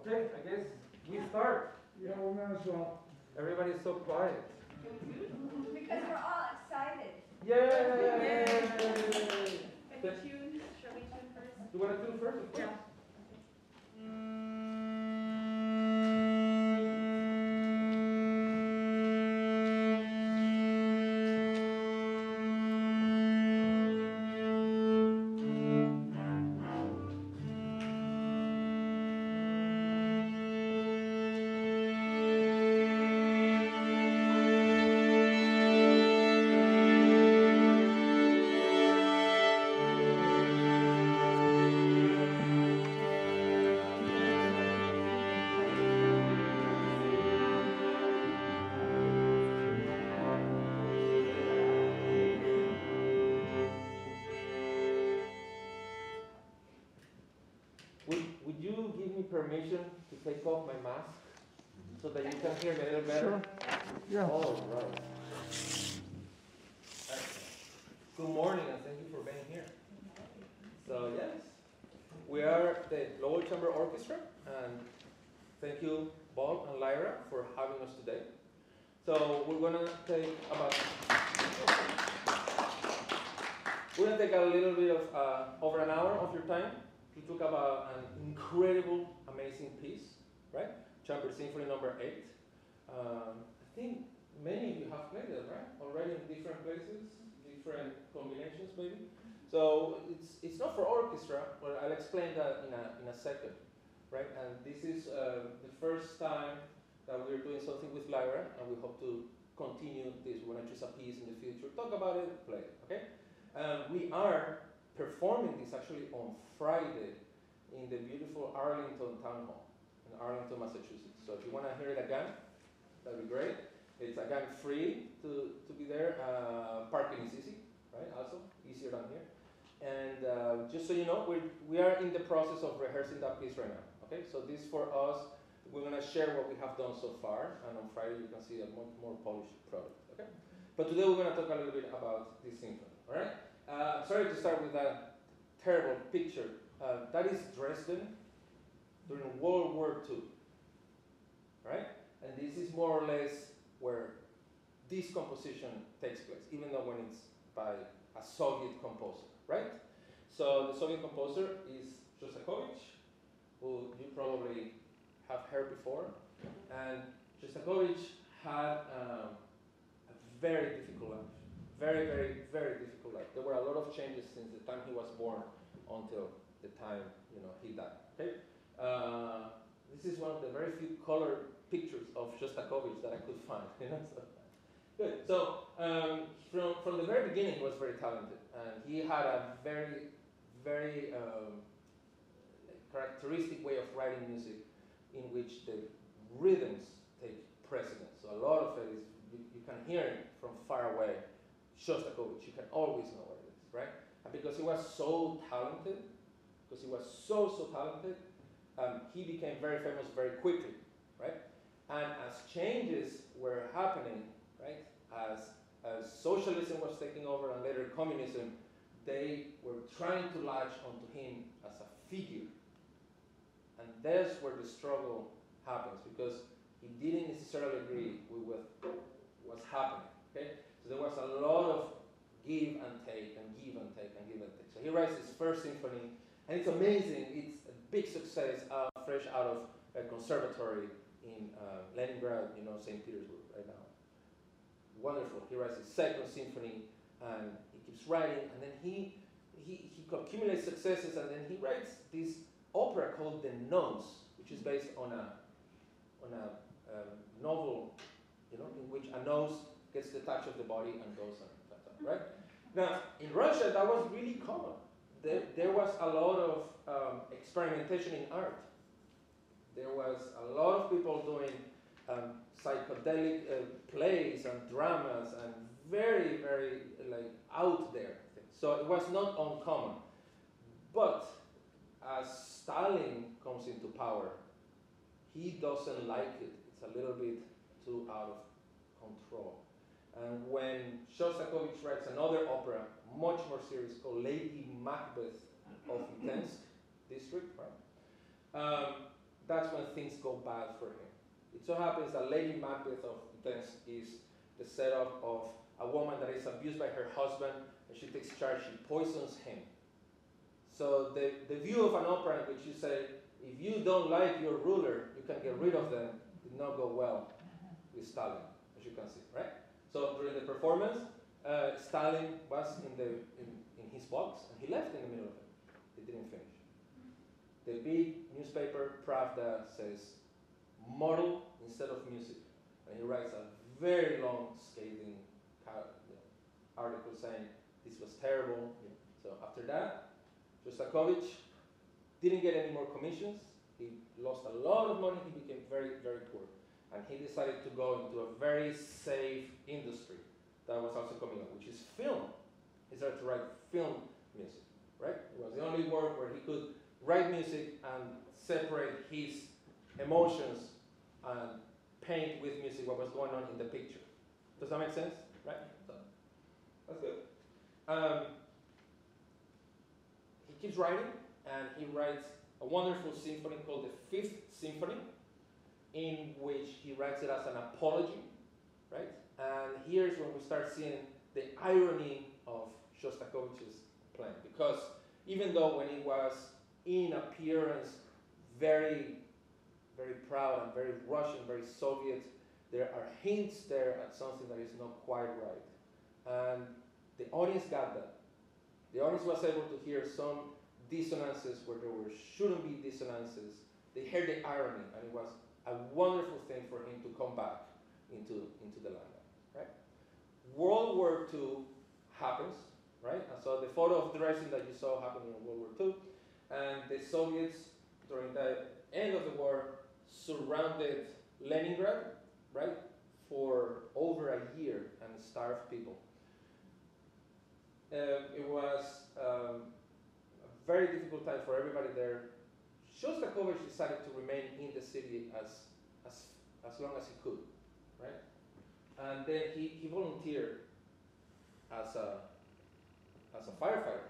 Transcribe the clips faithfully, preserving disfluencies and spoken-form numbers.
Okay, I guess we start. Yeah, we might as well. Everybody's so quiet. Because we're all excited. Yay! Can we tune? Shall we tune first? You want to tune first? Of course. Would, would you give me permission to take off my mask so that you can hear me a little better? Sure. Yeah. All right. Good morning and thank you for being here. So yes, we are the Lowell Chamber Orchestra and thank you Bob and Lyra for having us today. So we're gonna take about we're gonna take a little bit of uh, over an hour of your time to talk about an incredible, amazing piece, right? Chamber Symphony number eight. Um, I think many of you have played it, right? Already in different places, different combinations maybe. So it's it's not for orchestra, but I'll explain that in a in a second, right? And this is uh, the first time that we're doing something with Lyra, and we hope to continue this. We want to choose a piece in the future, talk about it, play it, okay? Um, we are performing this actually on Friday in the beautiful Arlington Town Hall in Arlington, Massachusetts. So if you want to hear it again, that'd be great. It's again free to, to be there. Uh, parking is easy, right? Also easier than here. And uh, just so you know, we we are in the process of rehearsing that piece right now. Okay, so this for us, we're gonna share what we have done so far, and on Friday you can see a much more polished product. Okay, but today we're gonna talk a little bit about this symphony. All right. Uh, sorry to start with that terrible picture. Uh, that is Dresden during World War Two. Right? And this is more or less where this composition takes place, even though when it's by a Soviet composer, right? So the Soviet composer is Shostakovich, who you probably have heard before. And Shostakovich had um, a very difficult life. Very, very, very difficult life. There were a lot of changes since the time he was born until the time you know he died. Okay, uh, this is one of the very few colored pictures of Shostakovich that I could find. You know, so good. So um, from from the very beginning, he was very talented, and he had a very, very um, characteristic way of writing music, in which the rhythms take precedence. So a lot of it is you, you can hear it from far away. Shostakovich, you can always know what it is, right? And because he was so talented, because he was so, so talented, um, he became very famous very quickly, right? And as changes were happening, right, as, as socialism was taking over and later communism, they were trying to latch onto him as a figure. And that's where the struggle happens, because he didn't necessarily agree with what was happening, okay? So there was a lot of give and take and give and take and give and take. So he writes his first symphony, and it's amazing. It's a big success, uh, fresh out of a conservatory in uh, Leningrad, you know, Saint Petersburg right now. Wonderful. He writes his second symphony, and he keeps writing, and then he he, he accumulates successes, and then he writes this opera called The Nose, which is based on a on a um, novel, you know, in which a nose gets the touch of the body and goes on, right? Now, in Russia, that was really common. There, there was a lot of um, experimentation in art. There was a lot of people doing um, psychedelic uh, plays and dramas and very, very like out there things. So it was not uncommon. But as Stalin comes into power, he doesn't like it. It's a little bit too out of control. And when Shostakovich writes another opera, much more serious, called Lady Macbeth of Mtsensk district, right? Um, that's when when things go bad for him. It so happens that Lady Macbeth of Athens is the setup of a woman that is abused by her husband, and she takes charge, she poisons him. So the, the view of an opera in which you say, if you don't like your ruler, you can get rid of them, did not go well with Stalin, as you can see, right? So during the performance, uh, Stalin was in, the, in, in his box, and he left in the middle of it. He didn't finish. The big newspaper, Pravda, says, model instead of music. And he writes a very long, scathing you know, article saying, this was terrible. So after that, Shostakovich didn't get any more commissions. He lost a lot of money. He became very, very poor. And he decided to go into a very safe industry that was also coming up, which is film. He started to write film music, right? It was the only work where he could write music and separate his emotions and paint with music what was going on in the picture. Does that make sense? Right? So, that's good. Um, he keeps writing, and he writes a wonderful symphony called the Fifth Symphony, in which he writes it as an apology, right? And here's when we start seeing the irony of Shostakovich's playing, because even though when it was in appearance very, very proud and very Russian, very Soviet, there are hints there at something that is not quite right. And the audience got that. The audience was able to hear some dissonances where there were, shouldn't be dissonances. They heard the irony, and it was a wonderful thing for him to come back into, into the limelight, right? World War Two happens, right? And so the photo of Dresden that you saw happening in World War Two, and the Soviets, during the end of the war, surrounded Leningrad, right, for over a year and starved people. Um, it was um, a very difficult time for everybody there. Shostakovich decided to remain in the city as, as, as long as he could, right? And then he, he volunteered as a, as a firefighter.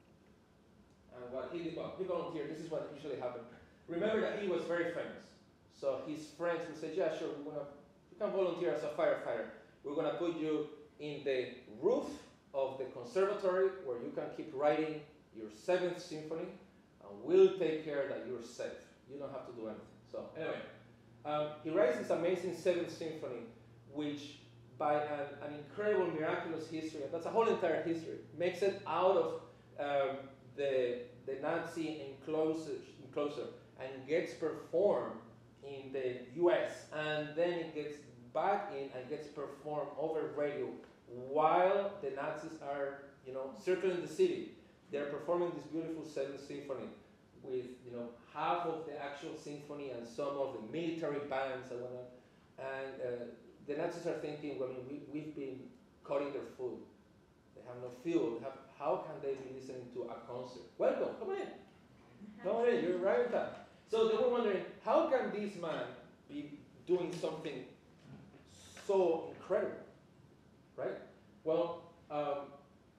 And what he did, well, he volunteered, this is what usually happened. Remember that he was very famous. So his friends would say, yeah, sure, we're gonna, you can volunteer as a firefighter. We're gonna put you in the roof of the conservatory where you can keep writing your seventh symphony, and we'll take care that you're safe. You don't have to do anything. So anyway, um, he writes this amazing seventh symphony, which by an, an incredible, miraculous history, and that's a whole entire history, makes it out of um, the, the Nazi enclosure, enclosure and gets performed in the U S, and then it gets back in and gets performed over radio while the Nazis are, you know, circling the city. They're performing this beautiful seventh symphony with, you know, half of the actual symphony and some of the military bands and whatnot. And uh, the Nazis are thinking, well, I mean, we, we've been cutting their food. They have no fuel. They have, how can they be listening to a concert? Welcome, come on in. Come on in, you're right on time. So they were wondering, how can this man be doing something so incredible, right? Well, um,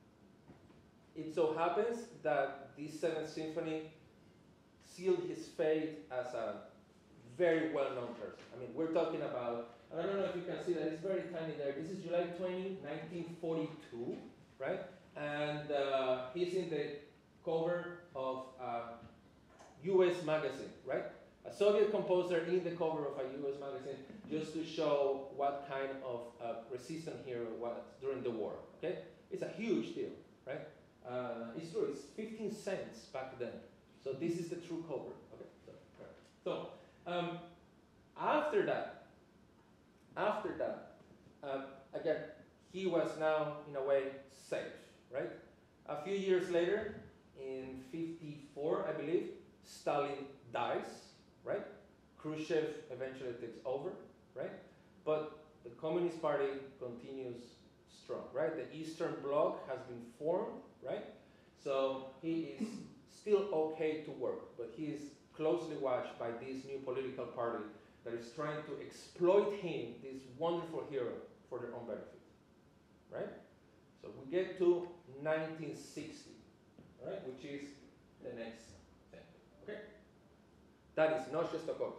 it so happens that this seventh symphony sealed his fate as a very well-known person. I mean, we're talking about, I don't know if you can see that, it's very tiny there. This is July twentieth, nineteen forty-two, right? And uh, he's in the cover of a U S magazine, right? A Soviet composer in the cover of a U S magazine, just to show what kind of uh, resistance hero was during the war, okay? It's a huge deal, right? Uh, it's true, it's fifteen cents back then. So this is the true cover, okay? So, right. so um, after that, after that, um, again, he was now, in a way, safe, right? A few years later, in fifty-four, I believe, Stalin dies, right? Khrushchev eventually takes over, right? But the Communist Party continues strong, right? The Eastern Bloc has been formed, right? So he is still okay to work, but he is closely watched by this new political party that is trying to exploit him, this wonderful hero, for their own benefit, right? So we get to nineteen sixty, right? Which is the next thing, okay? That is not Shostakovich.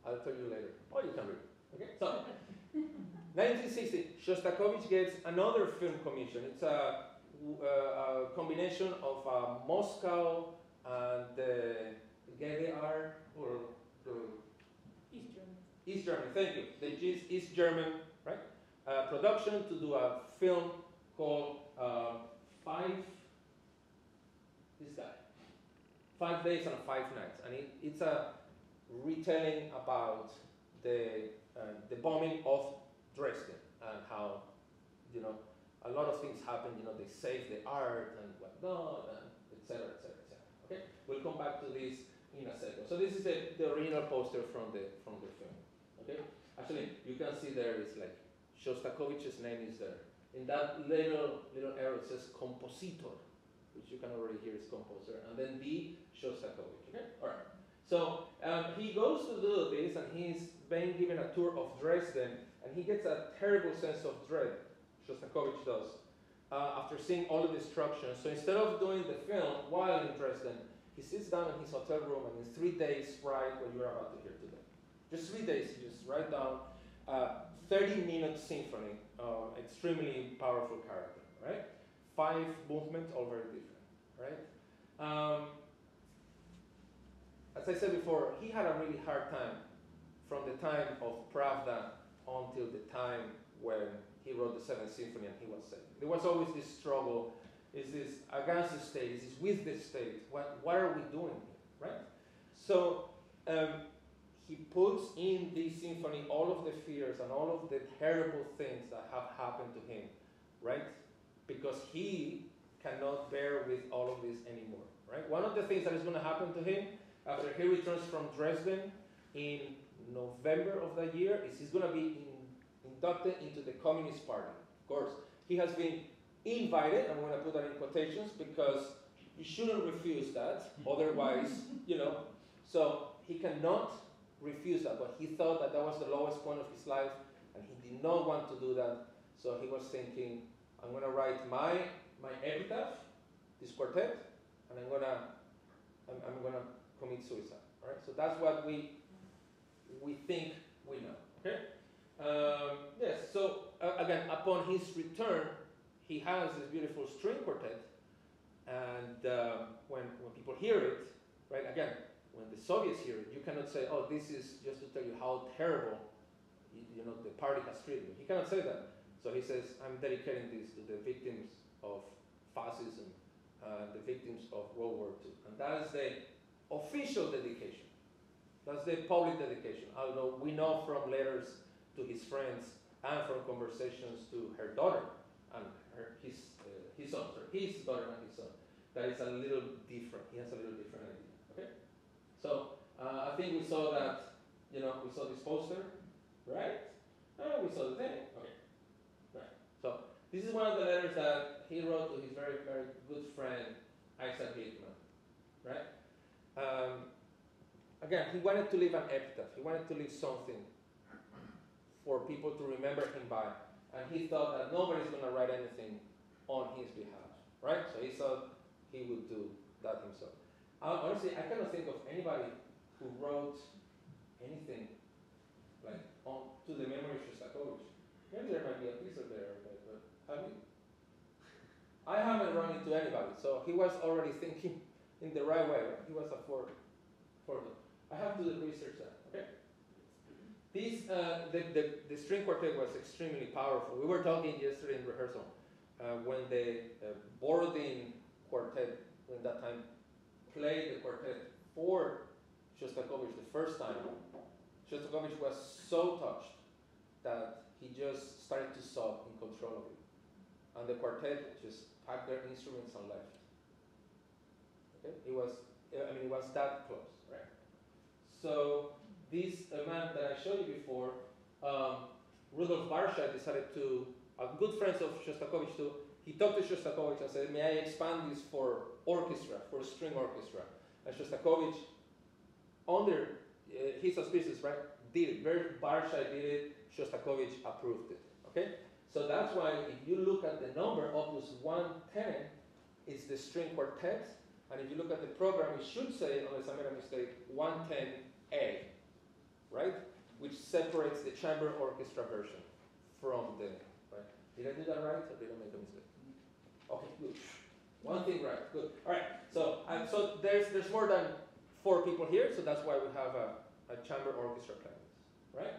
I'll tell you later. Oh, you can read it. Okay, so nineteen sixty, Shostakovich gets another film commission. It's a, a, a combination of uh, Moscow and the G D R or the East Germany. East Germany. Thank you. The East, East German, right? Uh, production to do a film called uh, Five. This guy. Five Days and Five Nights, and it, it's a retelling about the uh, the bombing of Dresden and how, you know, a lot of things happened. You know, they saved the art and whatnot, and et cetera, et cetera, et cetera. Okay, we'll come back to this in a second. So this is the, the original poster from the from the film. Okay, actually you can see there is like Shostakovich's name is there. In that little little arrow it says compositor, which you can already hear is composer, and then the Shostakovich. Okay, all right. So um, he goes to do this, and he's being given a tour of Dresden, and he gets a terrible sense of dread. Shostakovich does uh, after seeing all the destruction. So instead of doing the film while in Dresden, he sits down in his hotel room and in three days write what you're about to hear today. Just three days, he just write down a thirty-minute symphony, uh, extremely powerful character, right? Five movements, all very different, right? Um, as I said before, he had a really hard time from the time of Pravda until the time when he wrote the Seventh Symphony and he was saved. There was always this struggle. Is this against the state? Is this with the state? What, what are we doing here, right? So um, he puts in this symphony all of the fears and all of the terrible things that have happened to him, right? Because he cannot bear with all of this anymore, right? One of the things that is going to happen to him after he returns from Dresden in November of that year is he's going to be in, inducted into the Communist Party. Of course, he has been invited, I'm going to put that in quotations because you shouldn't refuse that, otherwise, you know, so he cannot refuse that, but he thought that that was the lowest point of his life, and he did not want to do that, so he was thinking, I'm going to write my my epitaph, this quartet, and I'm going to I'm, I'm going to commit suicide, all right? So that's what we we think we know, okay? Um, yes, so uh, again, upon his return, he has this beautiful string quartet, and um, when, when people hear it, right, again, when the Soviets hear it, you cannot say, oh, this is just to tell you how terrible, you, you know, the party has treated me. He cannot say that. So he says, I'm dedicating this to the victims of fascism, uh, the victims of World War Two. And that is the official dedication. That's the public dedication. Although we know from letters to his friends and from conversations to her daughter and her, his, uh, his son, sorry, his daughter and his son, that is a little different. He has a little different idea. Okay? So uh, I think we saw that, you know, we saw this poster, right? Oh, we saw the thing. Okay. Right. So this is one of the letters that he wrote to his very, very good friend, Isaac Hickman, right? Um, again, he wanted to leave an epitaph. He wanted to leave something for people to remember him by. And he thought that nobody's going to write anything on his behalf, right? So he thought he would do that himself. Uh, honestly, I cannot think of anybody who wrote anything like on to the memory of Shostakovich. Maybe there might be a piece of there, but, but have you? I haven't run into anybody, so he was already thinking in the right way. Right? He was a for, for I have to do research that. Okay. This uh, the, the the string quartet was extremely powerful. We were talking yesterday in rehearsal uh, when the uh, boarding quartet, when that time played the quartet for Shostakovich the first time. Shostakovich was so touched that he just started to sob in control of it. And the quartet just packed their instruments and left. Okay? It was, I mean, it was that close, right? So this uh, man that I showed you before, um, Rudolf Barsha decided to, a good friend of Shostakovich too, he talked to Shostakovich and said, may I expand this for orchestra, for string orchestra? And Shostakovich, under uh, his auspices, right, did it. Barsha did it, Shostakovich approved it, okay? So that's why if you look at the number, opus one ten is the string quartet, and if you look at the program, it should say, unless I made a mistake, one ten A, right? separates the chamber orchestra version from the, right? Did I do that right, or did I make a mistake? Okay, good. One thing right, good. All right, so um, so there's there's more than four people here, so that's why we have a, a chamber orchestra playing this, right?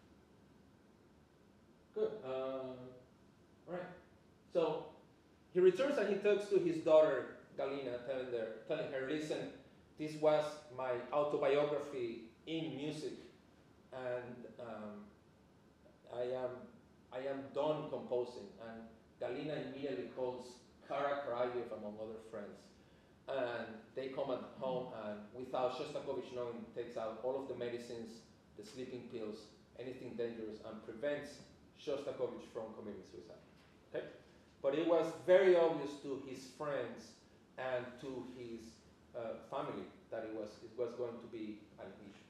Good. Um, all right. So he returns and he talks to his daughter Galina, telling her, telling her, listen, this was my autobiography in music, and um, I am I am done composing. And Galina immediately calls Kara Karayev, among other friends, and they come at home and, without Shostakovich knowing, takes out all of the medicines, the sleeping pills, anything dangerous, and prevents Shostakovich from committing suicide. Okay? But it was very obvious to his friends and to his uh, family that it was it was going to be an issue.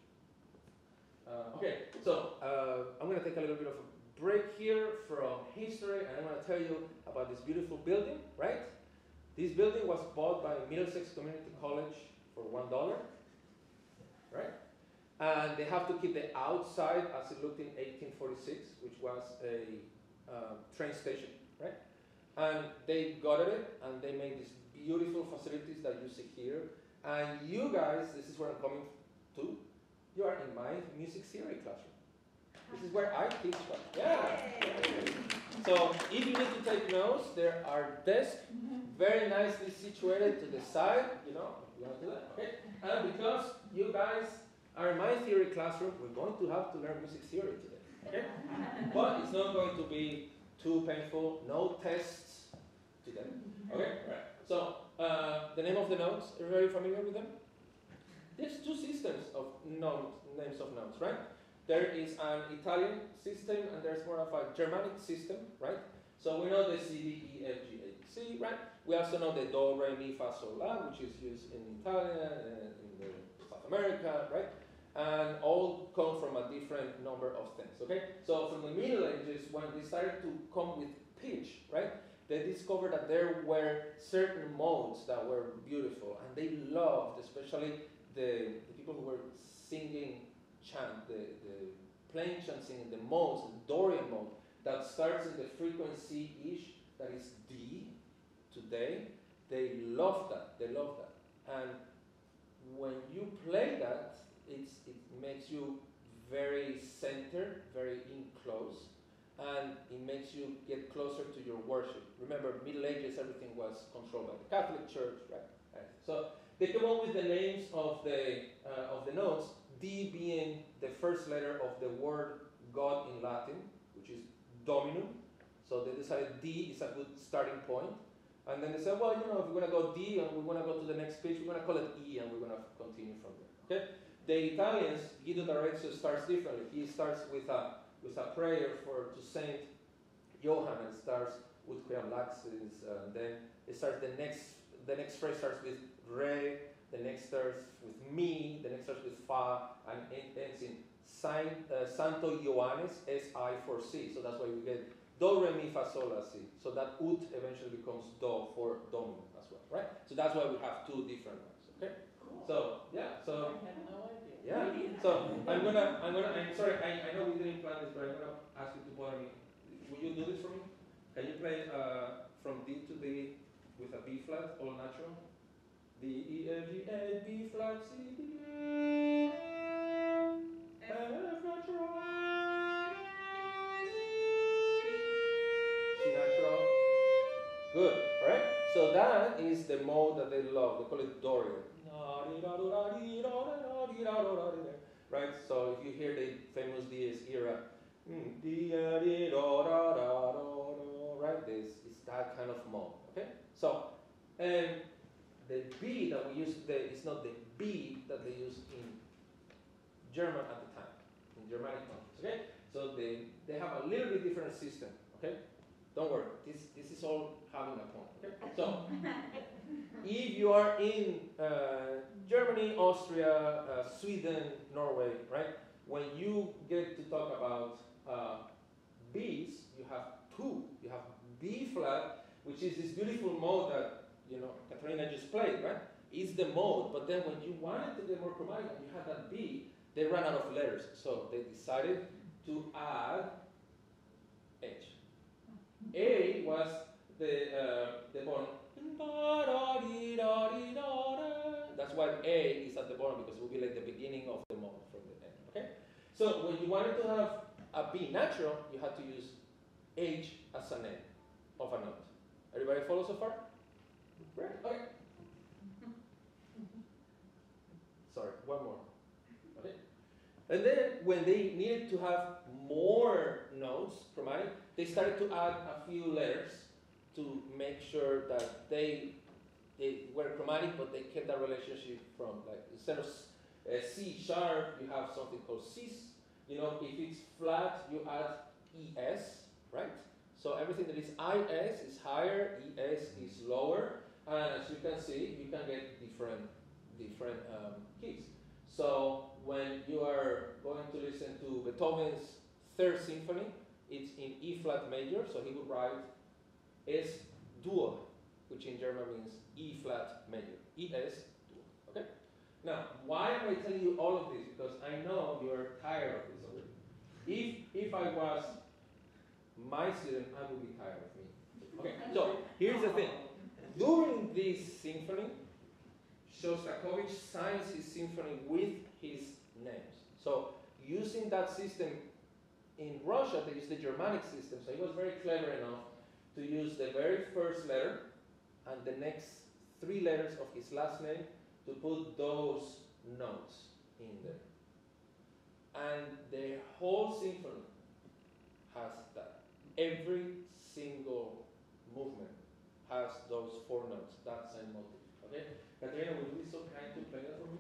Uh, okay, so uh, I'm going to take a little bit of a break here from history, and I'm going to tell you about this beautiful building, right? This building was bought by Middlesex Community College for one dollar, right? And they have to keep the outside as it looked in eighteen forty-six, which was a uh, train station, right? And they gutted it, and they made these beautiful facilities that you see here. And you guys, this is where I'm coming to, you are in my music theory classroom. This is where I teach, right? Yeah. So if you need to take notes, there are desks very nicely situated to the side, you know, you want to do that, okay? And because you guys are in my theory classroom, we're going to have to learn music theory today, okay? But it's not going to be too painful, no tests today, okay? Right. So uh, the name of the notes, are you very familiar with them? There's two systems of notes, names of notes, right? There is an Italian system and there's more of a Germanic system, right? So we know the C, D, E, F, G, A, B, C, right? We also know the Do, Re, Mi, Fa, Sol, La, which is used in Italian and in the South America, right? And all come from a different number of things, okay? So from the Middle Ages, when they started to come with pitch, right? They discovered that there were certain modes that were beautiful, and they loved, especially the, the people who were singing chant, the, the plain chant singing, the modes, the Dorian mode, that starts in the frequency-ish, that is D, today. They love that, they love that. And when you play that, it's, it makes you very centered, very in close, and it makes you get closer to your worship. Remember, Middle Ages, everything was controlled by the Catholic Church, right? right. So they come up with the names of the uh, of the notes, D being the first letter of the word God in Latin, which is Dominum. So they decided D is a good starting point. And then they said, well, you know, if we're going to go D and we're going to go to the next page, we're going to call it E and we're going to continue from there. Okay? The Italians, Guido d'Arezzo starts differently. He starts with a with a prayer for to Saint Johann, and starts with Quiam Laxis, and then it starts the next the next phrase starts with Re, the next starts with Mi, the next starts with Fa, and it ends in Saint, uh, Santo Ioannis, S I for C. So that's why we get Do, Re, Mi, Fa, Sol, La, Si. So that Ut eventually becomes Do for Dominum as well, right? So that's why we have two different ones, okay? Cool. So, yeah, so. I had no idea. Yeah, so I'm gonna, I'm gonna, I'm sorry, I, I know we didn't plan this, but I'm gonna ask you to bother me. Will you do this for me? Can you play uh, from D to D with a B flat, all natural? D, E, F, G, A, B flat, C, D, F natural. C natural. Good, alright? So that is the mode that they love. They call it Dorian. Right? So if you hear the famous Dies Ira, right? This is that kind of mode. Okay? So, and the B that we use today is not the B that they use in German at the time, in Germanic countries. Okay? So they, they have a little bit different system. Okay? Don't worry. This this is all having a point. Okay? So if you are in uh, Germany, Austria, uh, Sweden, Norway, right? When you get to talk about uh, B's, you have two. You have B flat, which is this beautiful mode that, you know, Katarina just played, right? It's the mode, but then when you wanted to get more chromatic, you have that B, they ran out of letters, so they decided to add H. A was the uh, the bottom. That's why A is at the bottom, because it will be like the beginning of the mode from the end. Okay. So when you wanted to have a B natural, you had to use H as an end of a note. Everybody follow so far? Right? Okay. Sorry, one more. Okay. And then when they needed to have more notes chromatic, they started to add a few letters to make sure that they they were chromatic, but they kept that relationship from, like, instead of uh, C sharp, you have something called cis. You know, if it's flat, you add E S, right? So everything that is I S is higher, E S is lower, and as you can see, you can get different different um, keys. So when you are going to listen to Beethoven's Third Symphony, it's in E flat major, so he would write S Dur, which in German means E flat major, E S Dur. Okay. Now, why am I telling you all of this? Because I know you are tired of this already. If if I was my student, I would be tired of me. Okay. So here's the thing. During this symphony, Shostakovich signs his symphony with his names. So using that system in Russia, they used the Germanic system. So he was very clever enough to use the very first letter and the next three letters of his last name to put those notes in there. And the whole symphony has that. Every single movement has those four notes. That's a motive. Okay? Katerina, would you be so kind to play that for me?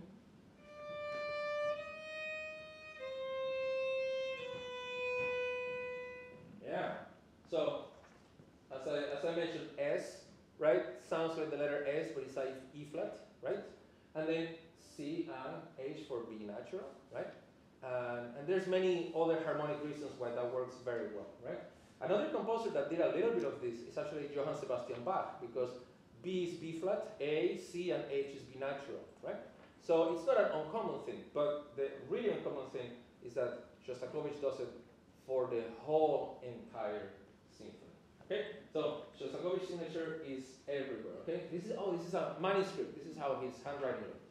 Yeah. So, as I, as I mentioned, S, right, sounds like the letter S, but it's like E flat, right? And then C and H for B natural, right? Um, and there's many other harmonic reasons why that works very well, right? Another composer that did a little bit of this is actually Johann Sebastian Bach, because B is B flat, A, C, and H is B natural, right? So it's not an uncommon thing, but the really uncommon thing is that Shostakovich does it for the whole entire symphony. Okay, so Shostakovich's signature is everywhere. Okay, this is oh, this is a manuscript. This is how his handwriting looks.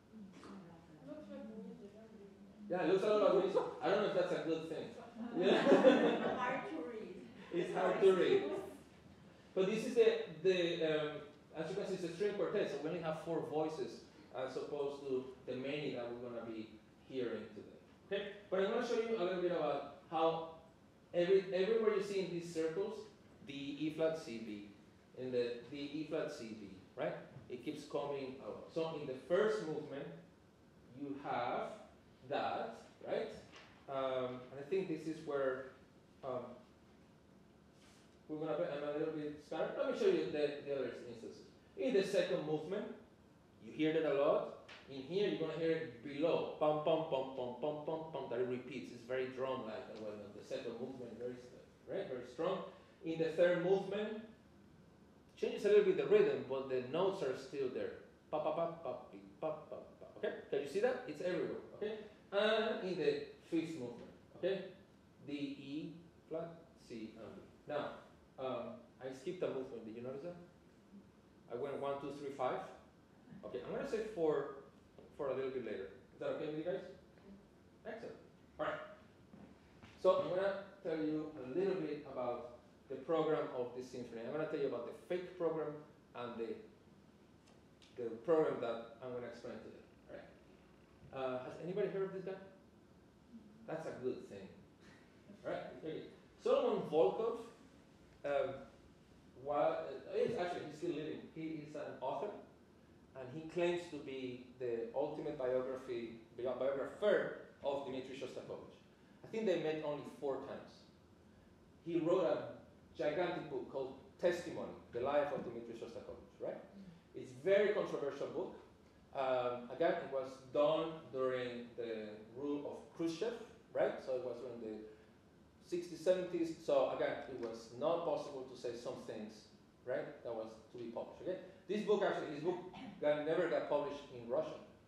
Looks like music. Yeah, it looks a lot like music. I don't know if that's a good thing. Yeah. Hard to read. It's hard to read. But this is the the um, as you can see, it's a string quartet, so we only have four voices as opposed to the many that we're going to be hearing today. Okay, but I'm going to show you a little bit about how every everywhere you see in these circles, the E flat C B, in the the E flat C B, right? It keeps coming out. So in the first movement, you have that, right? Um, and I think this is where um, we're gonna be I'm a little bit scattered. Let me show you the, the other instances. In the second movement, you hear that a lot. In here, you're gonna hear it below. Pum pum pum pum pum pum pum. That it repeats. It's very drum-like. And well, the second movement, very right, very strong. In the third movement, changes a little bit the rhythm, but the notes are still there. Pa pa pa pa pi, pa pa pa. Okay, can you see that? It's everywhere. Okay, and in the fifth movement, okay, the E flat, C, and B. Now, um, I skipped a movement. Did you notice that? I went one, two, three, five. Okay, I'm gonna say four for a little bit later. Is that okay with you guys? Excellent. All right. So I'm gonna tell you a little bit about the program of this symphony. I'm gonna tell you about the fake program and the the program that I'm gonna explain today. All right. Uh, has anybody heard of this guy? That's a good thing. All right. Okay. Solomon Volkov. Um, while uh, he's actually he's still living. He is an author. And he claims to be the ultimate biography, biographer of Dmitri Shostakovich. I think they met only four times. He wrote a gigantic book called Testimony, The Life of Dmitri Shostakovich, right? It's a very controversial book. Um, again, it was done during the rule of Khrushchev, right? So it was during the sixties, seventies. So again, it was not possible to say some things, right? That was to be published, okay? This book actually, his book got, never got published in Russian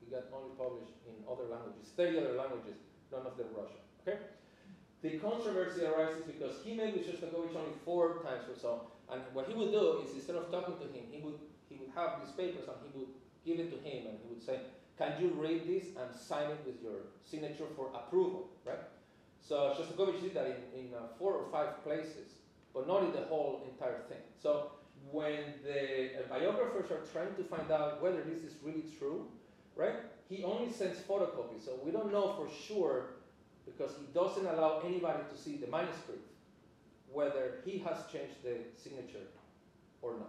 It got only published in other languages, thirty other languages, none of them Russian. Okay? The controversy arises because he met with Shostakovich only four times or so, and what he would do is instead of talking to him, he would he would have these papers and he would give it to him and he would say, "Can you read this and sign it with your signature for approval?" Right? So Shostakovich did that in, in uh, four or five places, but not in the whole entire thing. So when the uh, biographers are trying to find out whether this is really true, right? He only sends photocopies, so we don't know for sure because he doesn't allow anybody to see the manuscript whether he has changed the signature or not.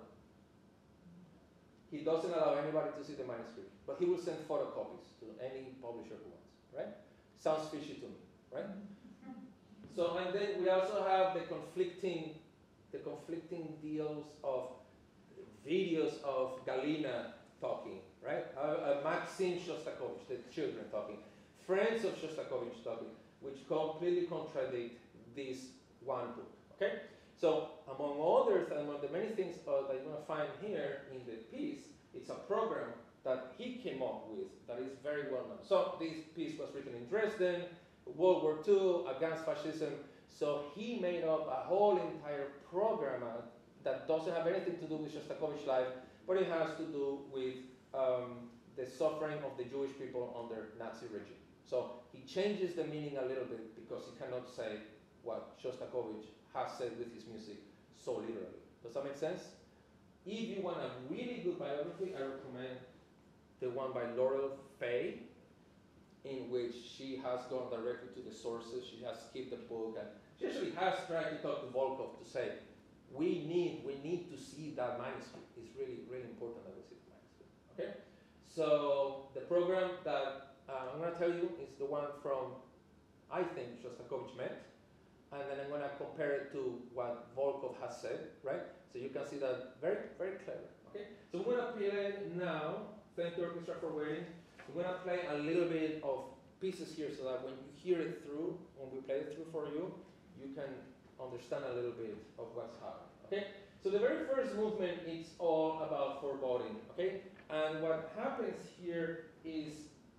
He doesn't allow anybody to see the manuscript, but he will send photocopies to any publisher who wants, right? Sounds fishy to me, right? So, and then we also have the conflicting, the conflicting deals of videos of Galina talking, right? Uh, uh, Maxim Shostakovich, the children talking, friends of Shostakovich talking, which completely contradict this one book, okay? So, among others, and among the many things uh, that you're going to find here in the piece, it's a program that he came up with that is very well known. So, this piece was written in Dresden, World War Two, against fascism. So, he made up a whole entire program uh, that doesn't have anything to do with Shostakovich's life, but it has to do with um, the suffering of the Jewish people under Nazi regime. So, he changes the meaning a little bit because he cannot say what Shostakovich has said with his music so literally. Does that make sense? If you want a really good biography, I recommend the one by Laurel Fay, in which she has gone directly to the sources. She has skipped the book, and she actually has tried to talk to Volkov to say, we need, we need to see that manuscript. It's really, really important that we see the manuscript. Okay? So the program that uh, I'm going to tell you is the one from, I think, Shostakovich meant. And then I'm going to compare it to what Volkov has said, right? So you can see that very, very clever, okay? So we're going to play now, thank you orchestra for waiting. We're going to play a little bit of pieces here so that when you hear it through, when we play it through for you, you can understand a little bit of what's happening, okay? So the very first movement is all about foreboding, okay? And what happens here is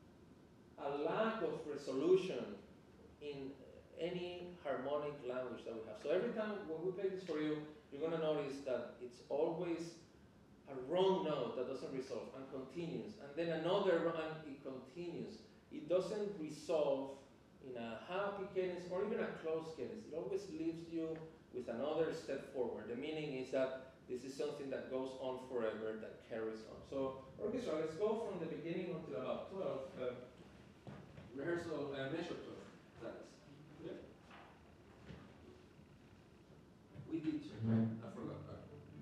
a lack of resolution in any harmonic language that we have. So every time when we play this for you, you're going to notice that it's always a wrong note that doesn't resolve and continues, and then another and it continues. It doesn't resolve in a happy cadence or even a close cadence. It always leaves you with another step forward. The meaning is that this is something that goes on forever, that carries on. So, orchestra, let's go from the beginning until about twelve. Uh, rehearsal, uh, measure twelve, that is. Yeah. We did two, right? I forgot. Uh,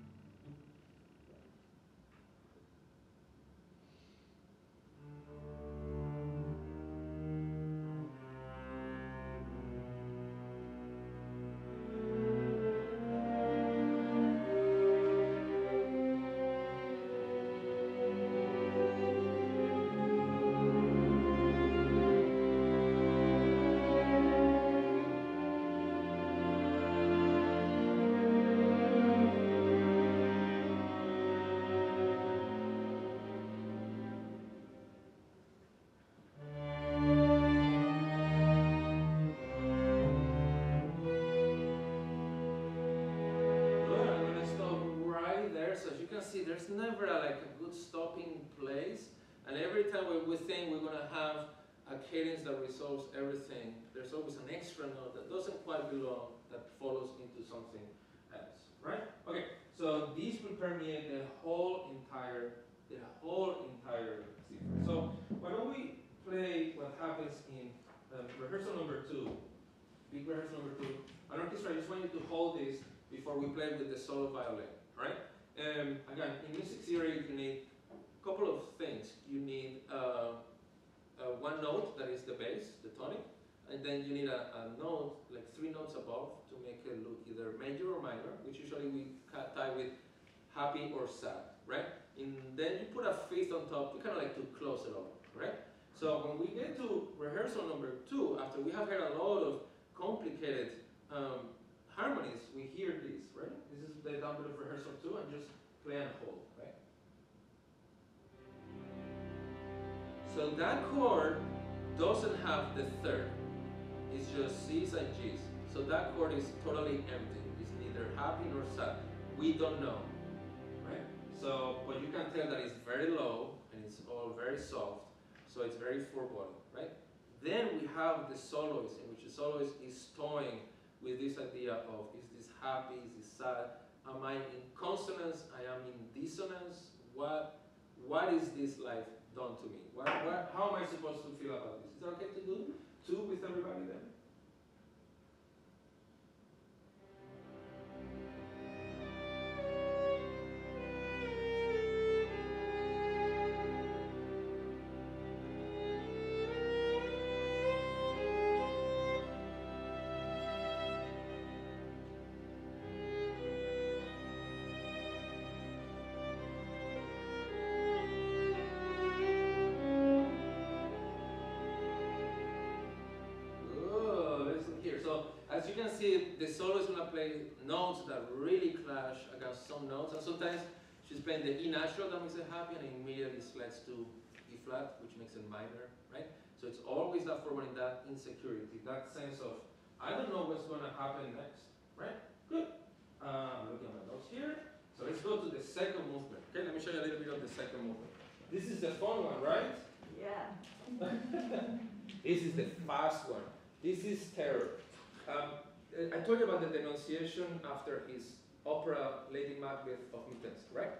See, there's never a, like a good stopping place, and every time we, we think we're going to have a cadence that resolves everything, there's always an extra note that doesn't quite belong that follows into something else, right? Okay, so these will permeate the whole entire, the whole entire symphony. So why don't we play what happens in um, rehearsal number two, big rehearsal number two. And orchestra, I just want you to hold this before we play with the solo violin, right? Um, again, in music theory, you need a couple of things. You need uh, uh, one note that is the bass, the tonic, and then you need a, a note, like three notes above, to make it look either major or minor, which usually we tie with happy or sad, right? And then you put a fifth on top to kind of like to close it all, right? So when we get to rehearsal number two, after we have heard a lot of complicated um, harmonies, we hear this, right? This is the example of rehearsal two, and just play and hold, right? So that chord doesn't have the third. It's just C's and G's. So that chord is totally empty. It's neither happy nor sad. We don't know, right? So, but you can tell that it's very low and it's all very soft. So it's very foreboding, right? Then we have the soloist, in which the soloist is toying with this idea of, is this happy, is this sad? Am I in consonance? I am in dissonance? What, what is this life done to me? What, what, how am I supposed to feel about this? Is it okay to do two with everybody then? As you can see, the solo is going to play notes that really clash against some notes, and sometimes she's playing the E natural that makes it happy, and immediately slides to E flat, which makes it minor, right? So it's always that forwarding, that insecurity, that sense of, I don't know what's going to happen next, right? Good. Uh, I'm looking at my notes here. So let's go to the second movement. Okay, let me show you a little bit of the second movement. This is the fun one, right? Yeah. This is the fast one. This is terror. Um, I told you about the denunciation after his opera Lady Macbeth of Mittens, correct?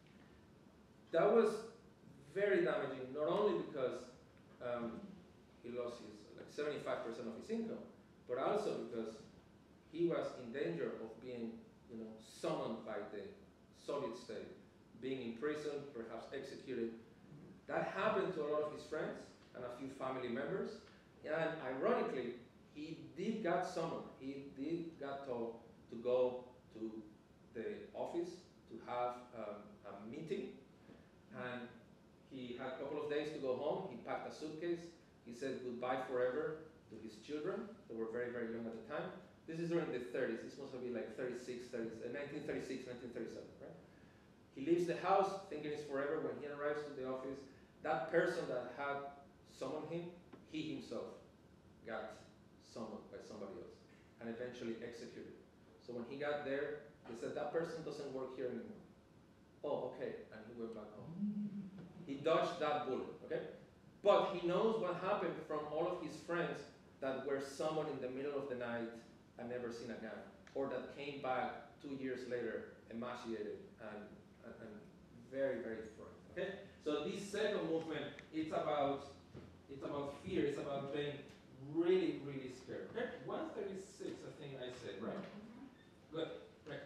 That was very damaging, not only because um, he lost his like seventy-five percent of his income, but also because he was in danger of being, you know, summoned by the Soviet state, being imprisoned, perhaps executed. That happened to a lot of his friends and a few family members, and ironically, he did got summoned. He did got told to go to the office to have um, a meeting, and he had a couple of days to go home. He packed a suitcase. He said goodbye forever to his children. They were very, very young at the time. This is during the thirties. This must have been like thirty-six, thirty, uh, nineteen thirty-six, nineteen thirty-seven, right? He leaves the house thinking it's forever. When he arrives to the office, that person that had summoned him, he himself got summoned by somebody else and eventually executed. So when he got there, he said, that person doesn't work here anymore. Oh, okay, and he went back home. He dodged that bullet, okay? But he knows what happened from all of his friends that were summoned in the middle of the night and never seen again, or that came back two years later, emaciated and, and, and very, very frightened, okay? So this second movement, it's about, it's about fear, it's about being really, really scared. Okay, one thirty-six, I think I said, right? Good, right.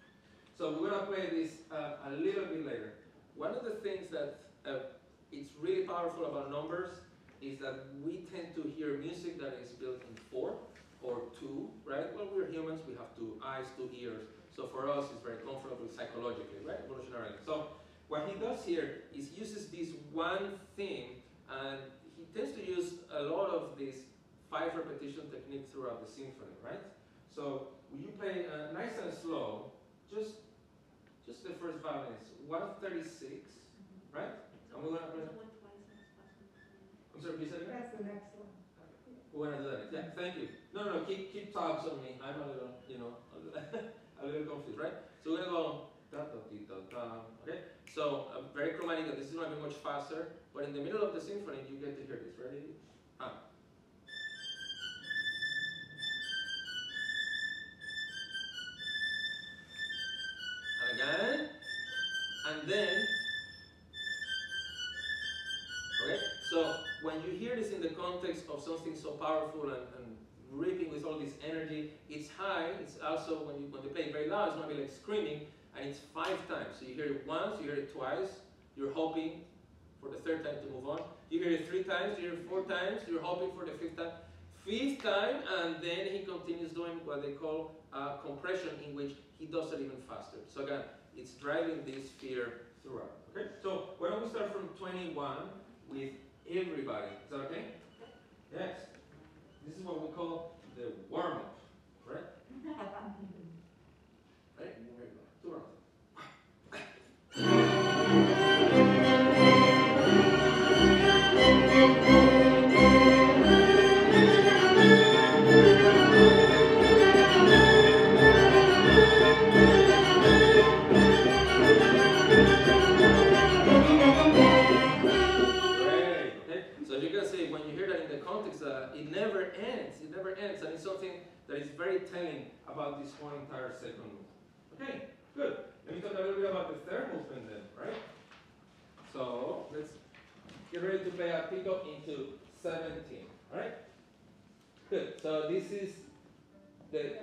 So we're gonna play this uh, a little bit later. One of the things that uh, it's really powerful about numbers is that we tend to hear music that is built in four or two, right? Well, we're humans, we have two eyes, two ears. So for us, it's very comfortable psychologically, right? Evolutionarily. So what he does here is uses this one theme, and he tends to use a lot of these five repetition technique throughout the symphony, right? So will you play uh, nice and slow, just just the first five minutes, one thirty-six, mm-hmm. Right? So and we're gonna play. I'm sorry, please say again? That's the next one. We're gonna do that. Yeah, thank you. No, no, no, keep keep tabs on me. I'm a little, you know, a little, a little confused, right? So we're gonna go da da da da da. Okay. So uh, very chromatic. This is gonna be much faster, but in the middle of the symphony, you get to hear this. Ready? Ah. Again, and then, okay, so when you hear this in the context of something so powerful and, and ripping with all this energy, it's high. It's also, when you, when you play it very loud, it's going to be like screaming, and it's five times. So you hear it once, you hear it twice, you're hoping for the third time to move on. You hear it three times, you hear it four times, you're hoping for the fifth time. Fifth time, and then he continues doing what they call uh, compression, in which he does it even faster. So again, it's driving this fear throughout. Okay? So why don't we start from twenty-one with everybody? Is that okay? Yes. This is what we call the warm-up, right? Right? Two rounds. Thank you. ends. It never ends, and it's something that is very telling about this whole entire second movement. Okay, good. Let me talk a little bit about the third movement then, right? So let's get ready to play a pickup into seventeen. All right. Good. So this is the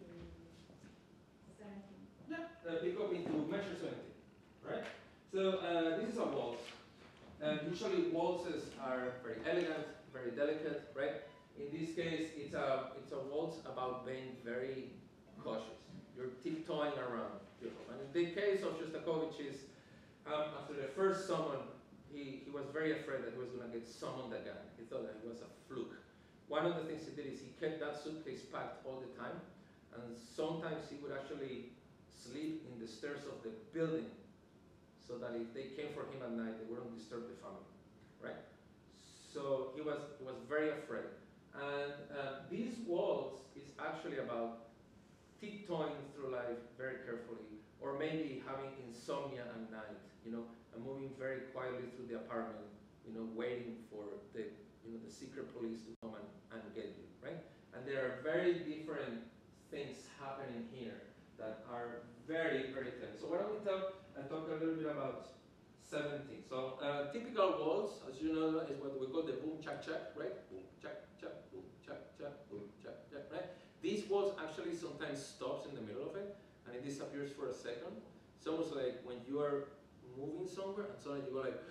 yeah, the pickup into measure seventeen. Right. So uh, this is a waltz. And usually waltzes are very elegant, very delicate, right? In this case, it's a it's a waltz about being very cautious. You're tiptoeing around. And in the case of Shostakovich, is um, after the first summon, he, he was very afraid that he was going to get summoned again. He thought that it was a fluke. One of the things he did is he kept that suitcase packed all the time, and sometimes he would actually sleep in the stairs of the building, so that if they came for him at night, they wouldn't disturb the family, right? So he was he was very afraid. And uh, this waltz is actually about tiptoeing through life very carefully, or maybe having insomnia at night, you know, and moving very quietly through the apartment, you know, waiting for the you know the secret police to come and, and get you, right? And there are very different things happening here that are very, very tense. So why don't we talk and talk a little bit about seventeen. So uh, typical waltz, as you know, is what we call the boom chac chac, right? Boom chac chac, boom chac chac, boom chac chac, right? This waltz actually sometimes stops in the middle of it and it disappears for a second. It's almost like when you are moving somewhere and suddenly you go like,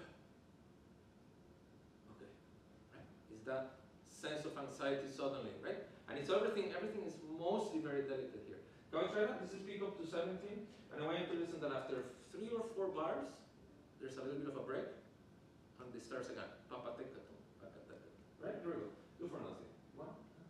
okay, right? It's that sense of anxiety suddenly, right? And it's everything. Everything is mostly very delicate here. Can we try that? This is pick up to seventeen, and I want you to listen that after three or four bars, there's a little bit of a break, and it starts again. Right? Here we go. Do for nothing. One.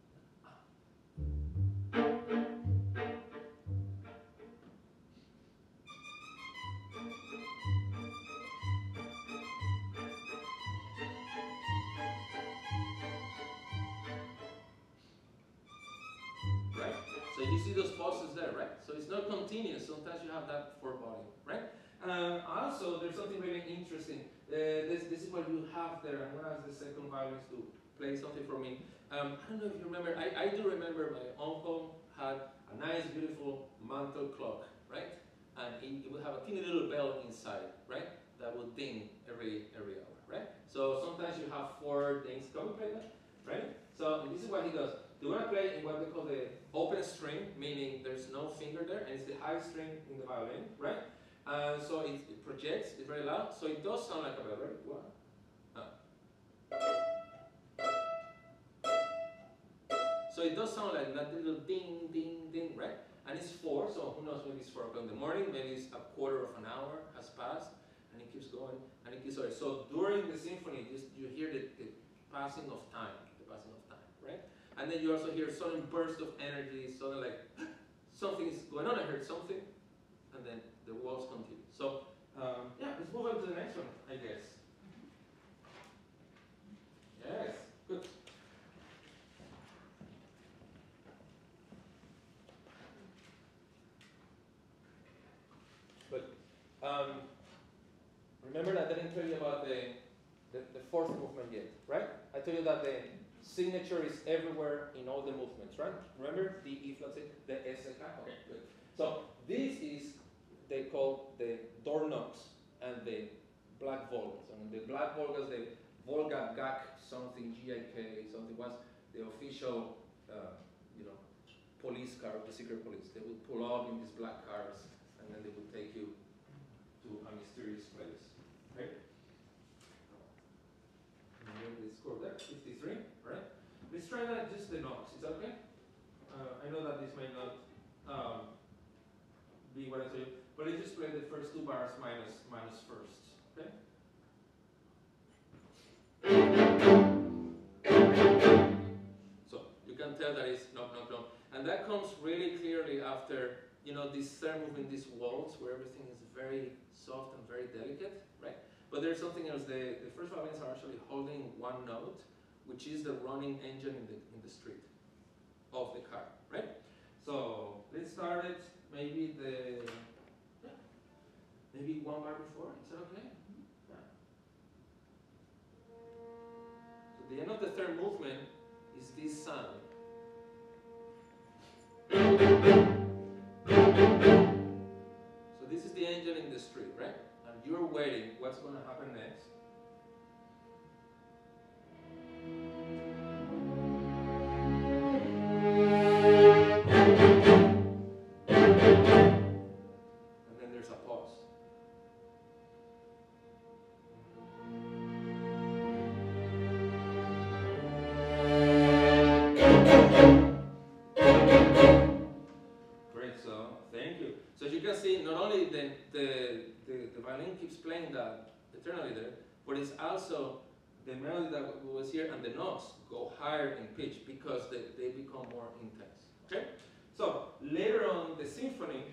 Right? So you see those pauses there, right? So it's not continuous. Sometimes you have that for volume, right? Um, also, there's something really interesting. Uh, this, this is what you have there. I'm going to ask the second violinist to play something for me. Um, I don't know if you remember. I, I do remember my uncle had a nice, beautiful mantle clock, right? And it, it would have a teeny little bell inside, right? That would ding every every hour, right? So sometimes you have four dings. Can we play that? Right? So this is what he does. They want to play in what they call the open string, meaning there's no finger there, and it's the high string in the violin, right? Uh, so it, it projects, it's very loud, so it does sound like a bell, right? One. Uh. So it does sound like that little ding, ding, ding, right? And it's four, so who knows, maybe it's four o'clock in the morning, maybe it's a quarter of an hour has passed, and it keeps going, and it keeps going. So during the symphony, just, you hear the, the passing of time, the passing of time, right? And then you also hear sudden burst of energy, sudden like, something is going on, I heard something, and then the waltz continue. So, um, yeah, let's move on to the next one, I guess. Yes, good. But um, remember that I didn't tell you about the, the, the fourth movement yet, right? I told you that the signature is everywhere in all the movements, right? Remember the E flat six, the S, okay, good. So this is, they call the door knocks and the black Volgas. I mean, the black Volgas, the Volga G A K something, G I K something, was the official, uh, you know, police car of the secret police. They would pull up in these black cars, and then they would take you to a mysterious place, right? And then they score there, fifty-three, right? Let's try that, just the knocks. Is that okay? Uh, I know that this may not um, be what I tell you, but let's just play the first two bars minus minus first, okay? So you can tell that it's knock, knock, knock, and that comes really clearly after, you know, this third movement, this waltz, where everything is very soft and very delicate, right? But there's something else. The the first violins are actually holding one note, which is the running engine in the in the street of the car, right? So let's start it. Maybe the yeah, maybe one bar before. Is that okay? Yeah. So the end of the third movement is this this sound. So this is the angel in the street, right? And you're waiting, what's going to happen next? And then there's a pause. Great, so thank you. So as you can see, not only the, the, the, the violin keeps playing that eternally there, but it's also the melody that was here and the notes go higher in pitch because they, they become more intense. Okay? So later on the symphony,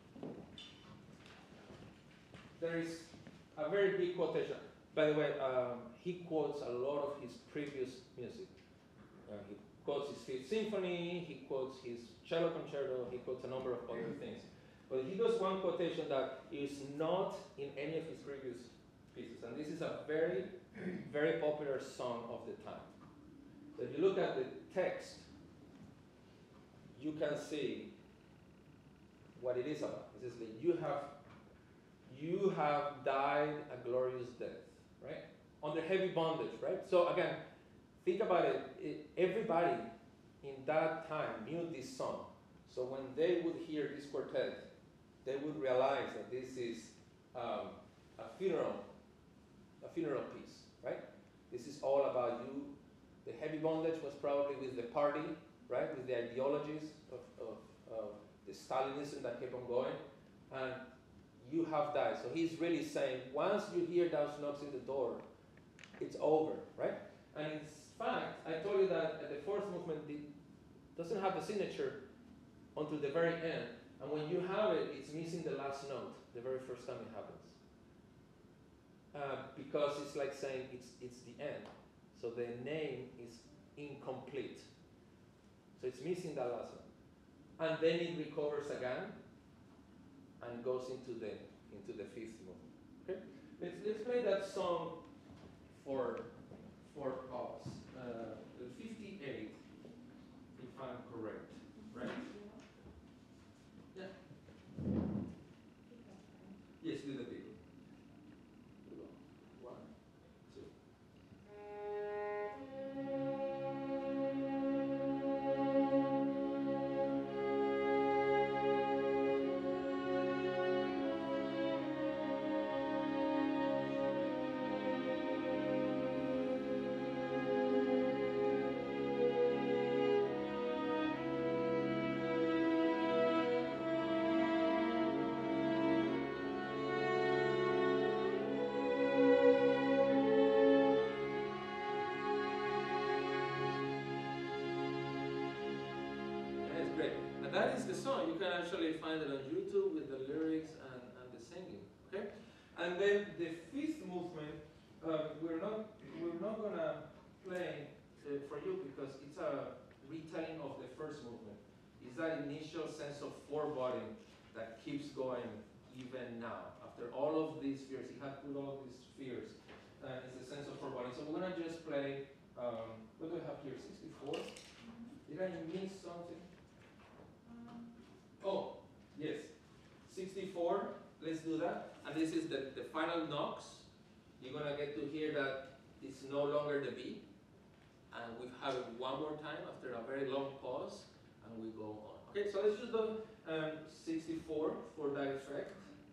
there is a very big quotation. By the way, um, he quotes a lot of his previous music. Uh, he quotes his Fifth Symphony, he quotes his cello concerto, he quotes a number of other things. But he does one quotation that is not in any of his previous pieces. And this is a very, very popular song of the time. So if you look at the text, you can see what it is about. It says that you have, you have died a glorious death, right? Under heavy bondage, right? So again, think about it. it. Everybody in that time knew this song. So when they would hear this quartet, they would realize that this is um, a funeral, a funeral piece, right? This is all about you. The heavy bondage was probably with the party, right? With the ideologies of, of, of the Stalinism that kept on going. And you have died. So he's really saying, once you hear those knocks in the door, it's over, right? And in fact, I told you that the fourth movement did, doesn't have the signature until the very end. And when you have it, it's missing the last note, the very first time it happens. Uh, because it's like saying it's, it's the end. So the name is incomplete. So it's missing that last one. And then it recovers again and goes into the into the fifth movement. Okay? Let's, let's play that song for, for us. Uh, fifty-eight, if I'm correct. Right? Yeah. Yes, do the big one. One, two. That is the song. You can actually find it on YouTube with the lyrics and, and the singing. Okay, and then the fifth movement, uh, we're not we're not gonna play uh, for you because it's a retelling of the first movement. It's that initial sense of foreboding that keeps going even now. After all of these fears, he had put all of these fears. Uh, it's a sense of foreboding. So we're gonna just play. Um, what do we have here? sixty-four. Did I miss something? Oh, yes, sixty-four, let's do that. And this is the, the final knocks. You're going to get to hear that it's no longer the B. And we have it one more time after a very long pause, and we go on. Okay, so let's just do um, sixty-four for that effect.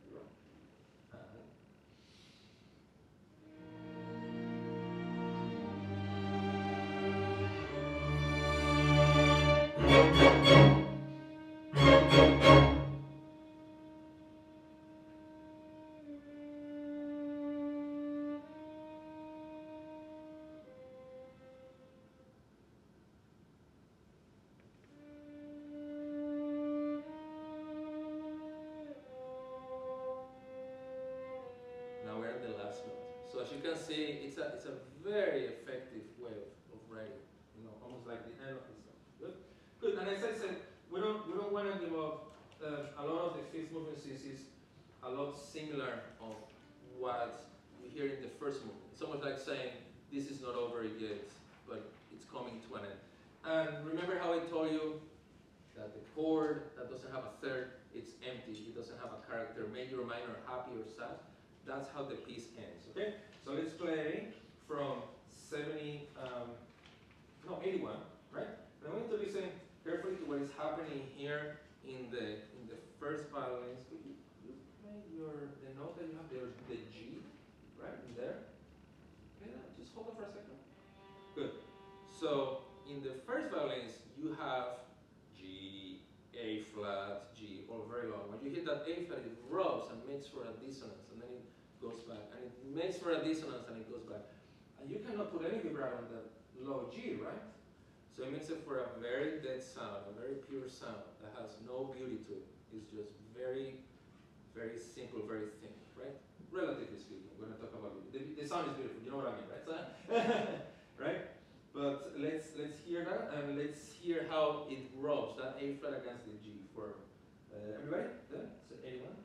So as you can see, it's a it's a very effective way of, of writing. You know, almost like the end of the song. Good, good. And as I said, we don't we don't want to give up. Uh, a lot of the fifth movement is a lot similar of what we hear in the first movement. It's almost like saying this is not over yet, but it's coming to an end. And remember how I told you that the chord that doesn't have a third, it's empty. It doesn't have a character, major or minor, happy or sad. That's how the piece ends, okay? So let's play from seventy, um, no, eighty-one, right? And I want you to listen carefully to what is happening here in the in the first violins. Could you, you play your the note that you have there, the G, right in there? Okay, just hold on for a second. Good. So in the first violins, you have G, A flat, G, all very long. When you hit that A flat, it rubs and makes for a dissonance, and then it goes back, and it makes for a dissonance, and it goes back. And you cannot put any vibrato on the low G, right? So it makes it for a very dead sound, a very pure sound that has no beauty to it. It's just very, very simple, very thin, right? Relatively speaking, we're going to talk about it. The, the sound is beautiful, you know what I mean, right? So, right? But let's let's hear that, and let's hear how it rubs that A flat against the G for uh, everybody. Then, so eighty-one.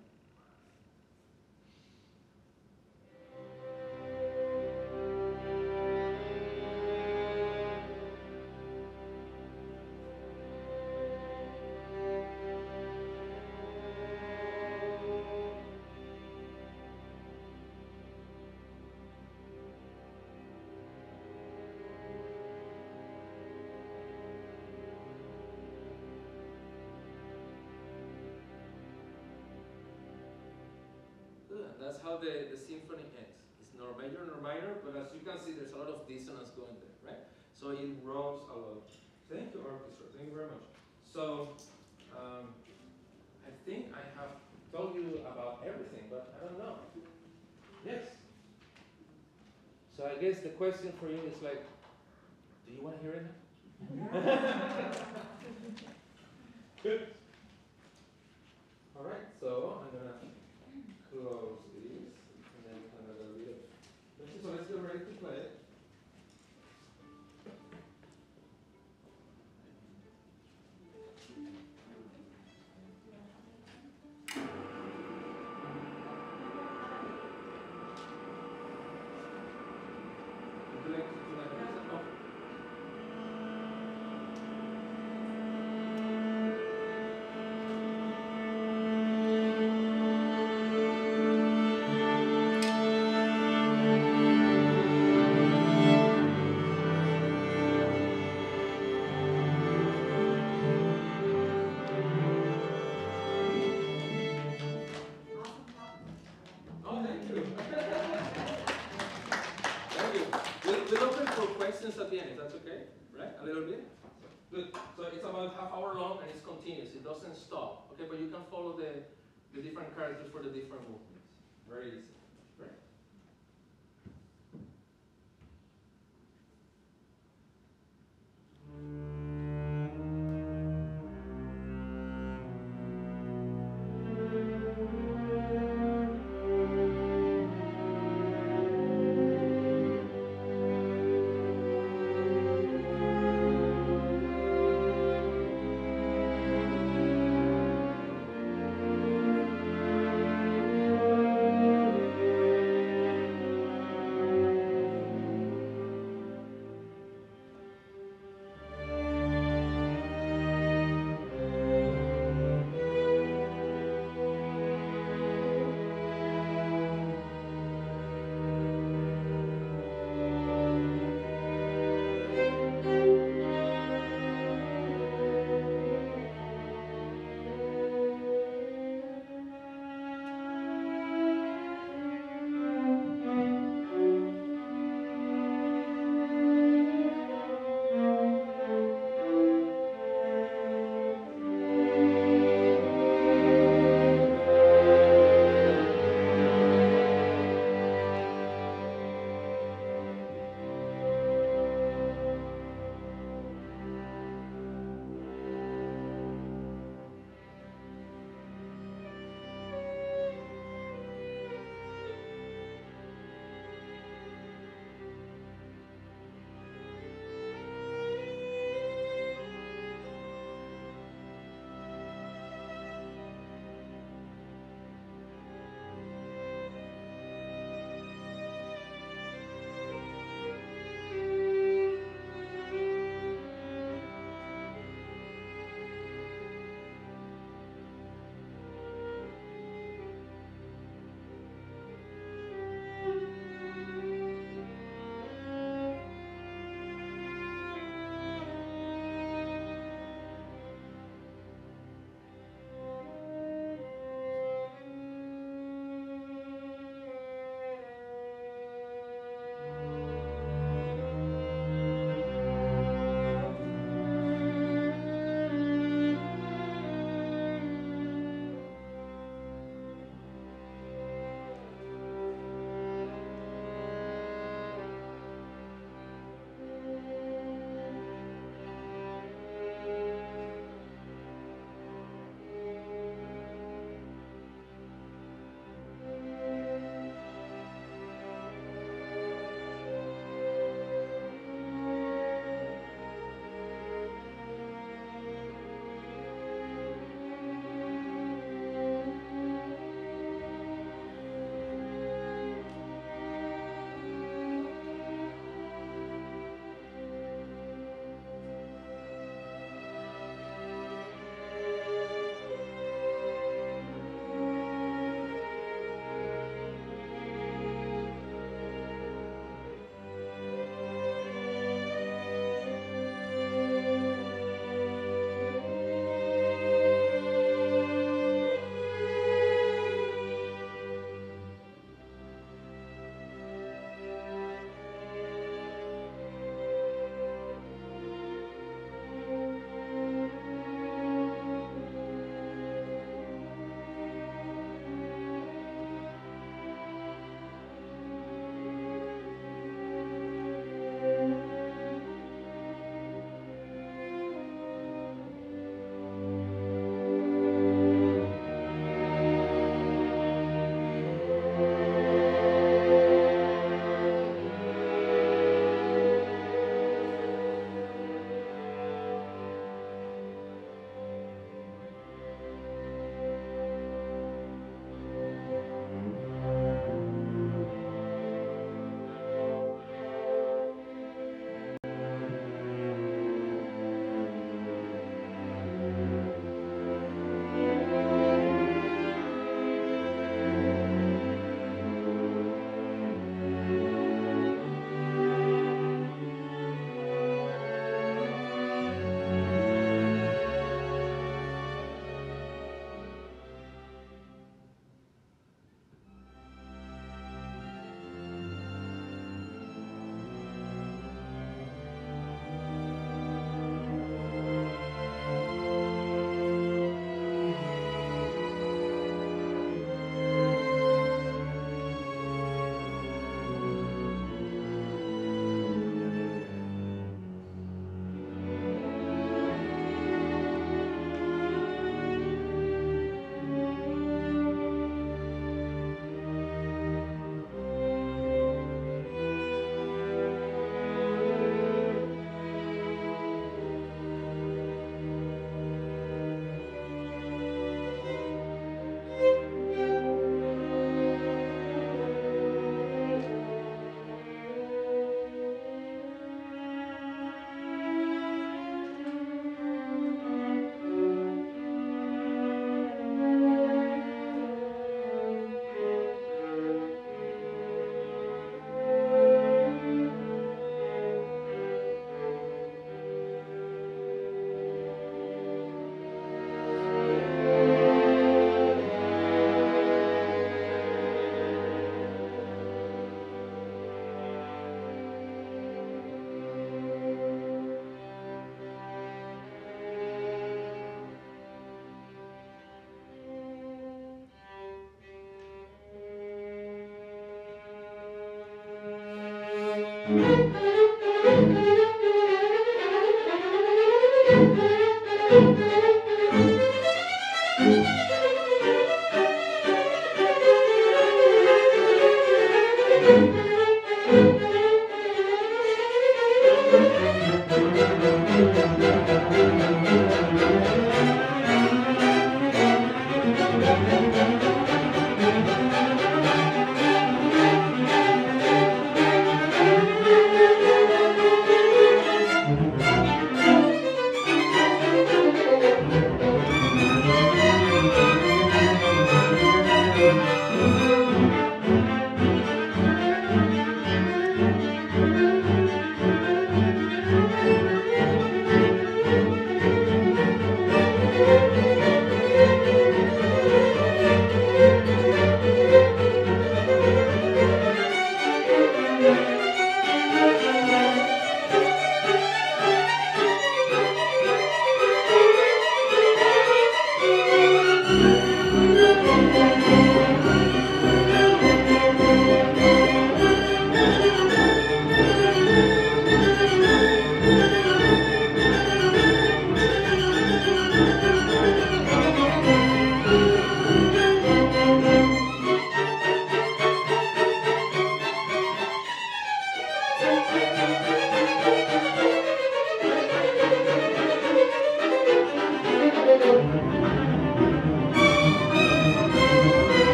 That's how the, the symphony ends. It's nor major nor minor, but as you can see, there's a lot of dissonance going there, right? So it rubs a lot. Thank you, orchestra. Thank you very much. So um, I think I have told you about everything, but I don't know. Yes. So I guess the question for you is like, do you want to hear it now? Good. All right. So I'm gonna close these, and then another bit of. So let's get ready to play it. Would you like to do like this? Oh. Oh, thank you. Thank you. We'll, we'll open for questions at the end, if that's okay, right? A little bit? Good. So it's about half hour long and it's continuous. It doesn't stop, okay? But you can follow the, the different characters for the different movements. Very easy, right?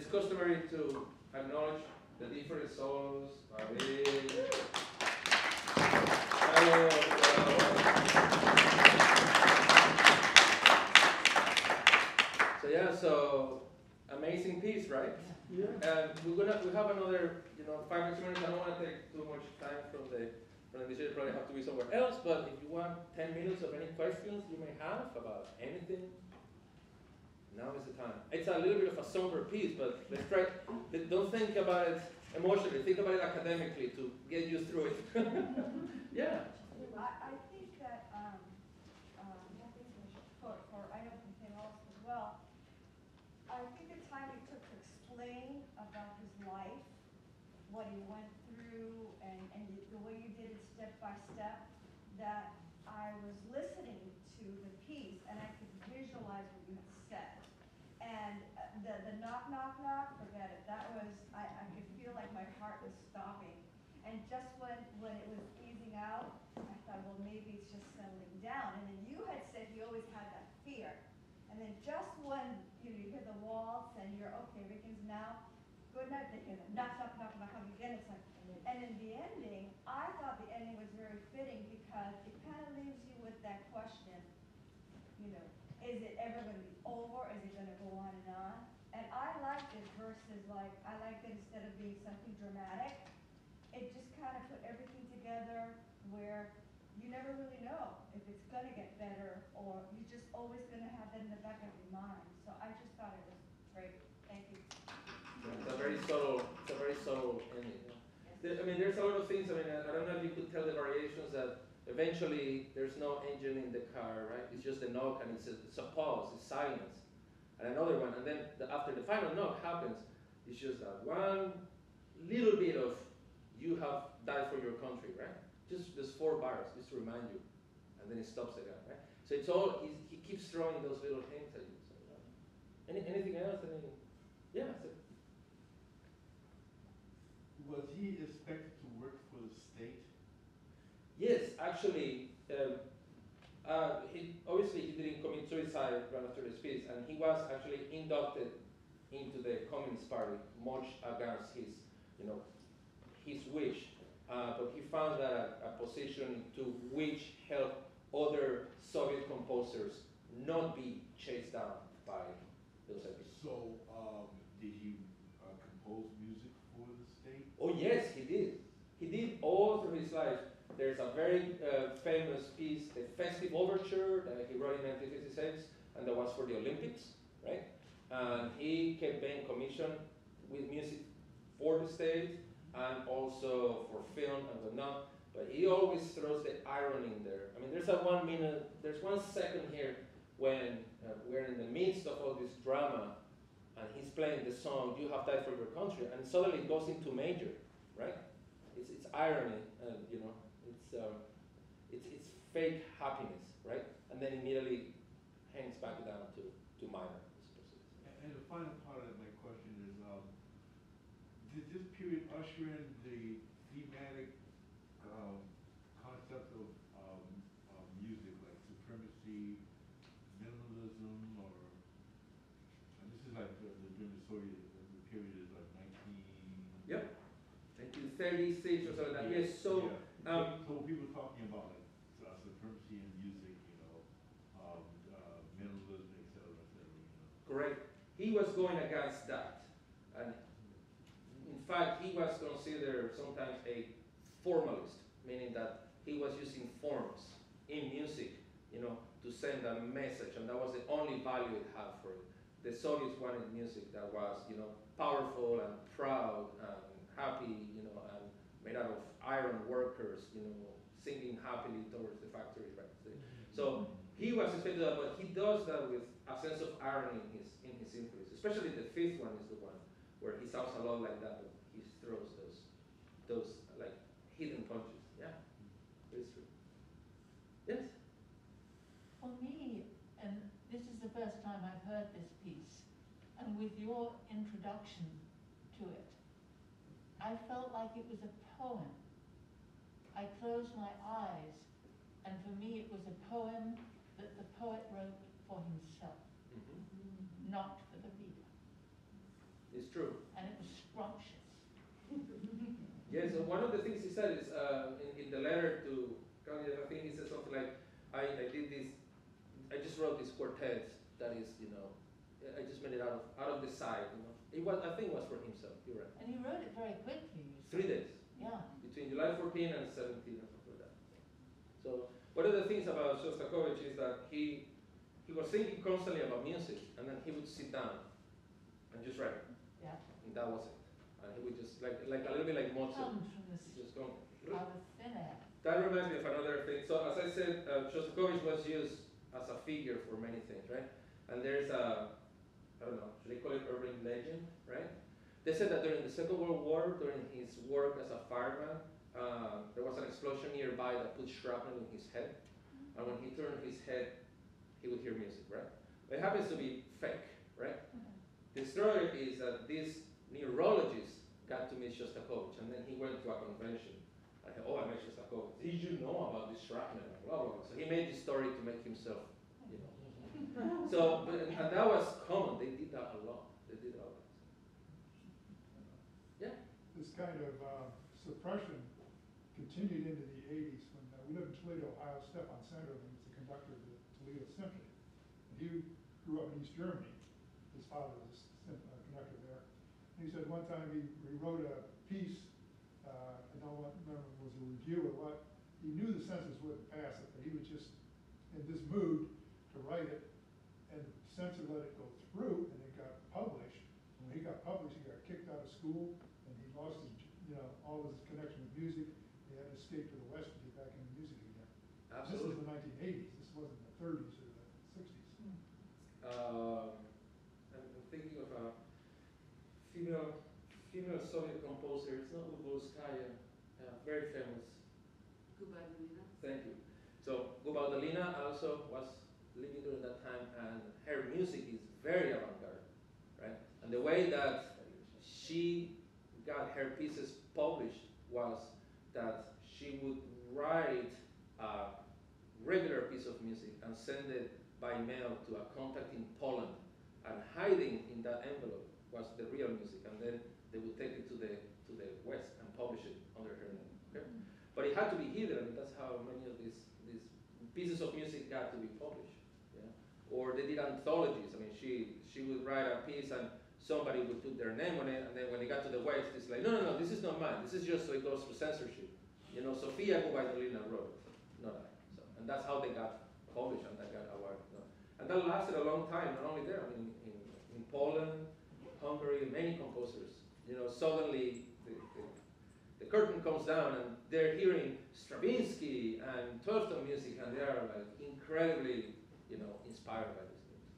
customary to acknowledge the different solos. So yeah, so amazing piece, right? Yeah. And we're gonna we have another, you know, five or minutes. I don't want to take too much time from the from the musician. Probably have to be somewhere else. But if you want ten minutes of any questions you may have about anything, now is the time. It's a little bit of a somber piece, but let's try. Don't think about it emotionally. Think about it academically to get you through it. Yeah. I, I think that um, um, for, for I know from him also as well. I think the time he took to explain about his life, what he went through, and, and the way you did it step by step, that I was listening to the piece and I could visualize what you had said. And uh, the, the knock, knock, knock, forget it. That was, I, I could feel like my heart was stopping. And just when, when it was easing out, I thought, well, maybe it's just settling down. And then you had said you always had that fear. And then just when you know, you hear the waltz and you're, okay, Rickens now, good night, they hear the knock, knock, knock, knock, knock again. It's like, and in the ending, I thought the ending was very fitting because it kind of leaves you with that question, you know, is it ever going to be over? Is it going to go on and on? And I liked it versus like, I liked it instead of being something dramatic, it just kind of put everything together where you never really know if it's going to get better or you're just always going to have that in the back of your mind. So I just thought it was great. Thank you. It's a very subtle, it's a very subtle ending. There, I mean, there's a lot of things. I mean, I, I don't know if you could tell the variations that eventually there's no engine in the car, right? It's just a knock and it's a, it's a pause, it's silence. And another one, and then the, after the final knock happens, it's just that one little bit of you have died for your country, right? Just there's four bars, just to remind you, and then it stops again, right? So it's all he's, he keeps throwing those little hints at you. So, you know. Any anything else? I mean, yeah. So. Was he expected to work for the state? Yes, actually, um, uh, he obviously he didn't commit suicide right after the speech, and he was actually inducted into the Communist Party, much against his, you know, his wish. Uh, but he found that a, a position to which helped other Soviet composers not be chased down by those ideas. So, um, did he uh, compose music for the state? Oh yes, he did. He did all through his life. There's a very uh, famous piece, the Festive Overture, that he wrote in nineteen fifty-six, and that was for the Olympics, right? And he kept being commissioned with music for the state and also for film and whatnot. But he always throws the irony in there. I mean, there's a one minute, there's one second here when uh, we're in the midst of all this drama, and he's playing the song "You Have Died for Your Country," and suddenly it goes into major, right? It's it's irony, and you know, it's um, it's it's fake happiness, right? And then immediately hangs back down to to minor. And, and the final part of my question is, um, did this period usher in the thematic um, concept of um, uh, music, like supremacy, minimalism, or and this is like the, the, during the Soviet the period is like nineteen. Yep. nineteen thirty-six or something like that. Yeah, Yes. So. yeah. Um, so people talking about like uh, supremacy in music, you know, um, uh, minimalism, et cetera, et cetera. You know. Correct. He was going against that, and in fact, he was considered sometimes a formalist, meaning that he was using forms in music, you know, to send a message, and that was the only value it had for it. The Soviets wanted music that was, you know, powerful and proud and happy, you know, and made out of iron workers, you know, singing happily towards the factory, right? So he was expected that, but he does that with a sense of irony in his in his symphonies. Especially the fifth one is the one where he sounds a lot like that, but he throws those those like hidden punches. Yeah, it's true. Yes. For me, and this is the first time I've heard this piece, and with your introduction to it, I felt like it was a poem. I closed my eyes, and for me it was a poem that the poet wrote for himself, Mm-hmm. not for the reader. It's true. And it was scrumptious. Yes, so one of the things he said is uh, in, in the letter to Kanye, I think he said something like, I, I did this, I just wrote this quartet that is, you know, I just made it out of out of the side, you know. It was, I think it was for himself, you're right. And he wrote it very quickly. You said. Three days. Yeah. Between July fourteenth and seventeenth or something like that. So one of the things about Shostakovich is that he he was thinking constantly about music, and then he would sit down and just write. Yeah. And that was it. And he would just, like like a little bit like Mozart. Comes from this Just go. out of thin air. That reminds me of another thing. So as I said, uh, Shostakovich was used as a figure for many things, right? And there's a, I don't know, should I call it urban legend, right? They said that during the Second World War, during his work as a fireman, uh, there was an explosion nearby that put shrapnel in his head. And when he turned his head, he would hear music, right? But it happens to be fake, right? The story is that this neurologist got to meet Shostakovich, and then he went to a convention. I said, oh, I met Shostakovich. Did you know about this shrapnel? Blah, blah, blah. So he made this story to make himself, you know. So, but, and that was common. They did that a lot. They did that a lot. Yeah. This kind of uh, suppression continued into the eighties when uh, we lived in Toledo, Ohio. Stefan Sanderling was the conductor of the Toledo Symphony. And he grew up in East Germany. His father was a uh, conductor there. And he said one time he, he wrote a piece, uh, I don't remember if it was a review or what. He knew the censors wouldn't pass it, but he was just in this mood to write it. And the censor let it go through, and it got published. And when he got published, he got kicked out of school, and he lost his, you know, all his connection with music. He had to escape to the West to get back into music again. Absolutely. This is the nineteen eighties. This wasn't the thirties or the sixties. Um, I'm I'm thinking of a female female Soviet composer. It's not Lubovskaya. Uh, very famous. Gubaidulina. Thank you. So Gubaidulina also was living during that time, and her music is very avant-garde, right? And the way that she got her pieces published was that she would write a regular piece of music and send it by mail to a contact in Poland, and hiding in that envelope was the real music, and then they would take it to the to the West and publish it under her name. Okay? But it had to be hidden. I mean, that's how many of these these pieces of music got to be published. Yeah? Or they did anthologies. I mean, she she would write a piece and somebody would put their name on it, and then when they got to the West, it's like, no, no, no, this is not mine. This is just so it goes through censorship. You know, Sofia Gubaidulina wrote it, not I. So, and that's how they got published and that got awarded. You know. And that lasted a long time, not only there, I mean, in, in Poland, Hungary, many composers. You know, suddenly the, the, the curtain comes down and they're hearing Stravinsky and twelve-tone music, and they are like incredibly, you know, inspired by this music.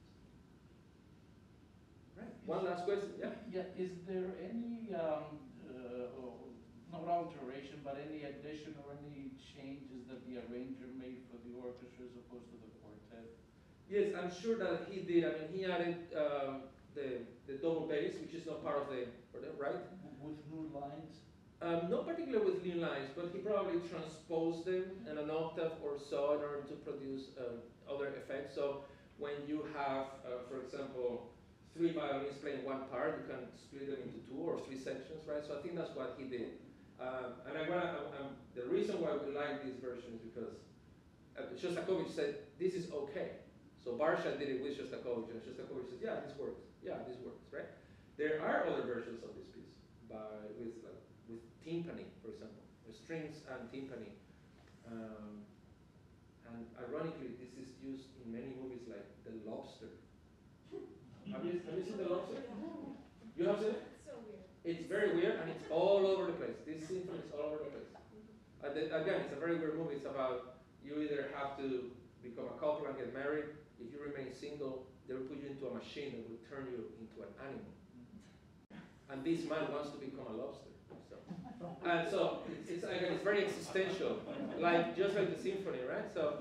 Right. One last question. Yeah. Yeah. Is there any um, uh, oh, not alteration, but any addition or any changes that the arranger made for the orchestra as opposed to the quartet? Yes, I'm sure that he did. I mean, he added um, the the double bass, which is not part of the, right? With new lines? Um, not particularly with new lines, but he probably transposed them in an octave or so in order to produce um, other effects. So when you have, uh, for example, three violins playing one part, you can split them into two or three sections, right? So I think that's what he did. Um, and I wanna, um, um, the reason why we like this version is because uh, Shostakovich said, this is okay. So Barsha did it with Shostakovich, and Shostakovich says, yeah, this works. Yeah, this works, right? There are other versions of this piece by with like with timpani, for example, with strings and timpani. Um, and ironically, this is used in many movies like The Lobster. Have you, have you seen The Lobster? You have seen it? It's so weird. It's very weird, and it's all over the place. This symphony is all over the place. And then, again, it's a very weird movie. It's about you either have to become a couple and get married. If you remain single, they will put you into a machine that will turn you into an animal. And this man wants to become a lobster. So. And so it's, it's, again, it's very existential, like just like the symphony, right? So,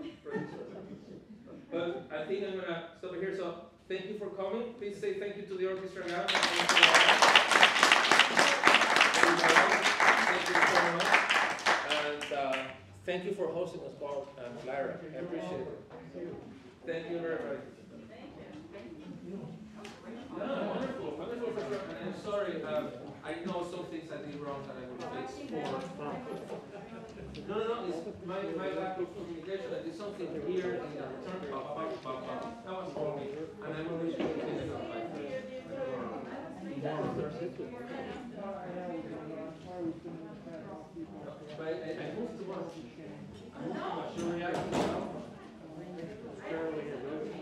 but I think I'm gonna stop here. So thank you for coming. Please say thank you to the orchestra now. Thank you so much. And uh, thank you for hosting us, Bob and Lara. I appreciate it. Thank you very much. No, wonderful, wonderful. I'm sorry. sorry. Um, I know some things I did wrong that I will fix for. No, no, no. It's my, my lack of communication. I did something here in the return. Blah, blah, blah, blah, blah. That was for me. And I will make sure to finish it on five minutes. But I, I moved to one. I moved to a Syriac.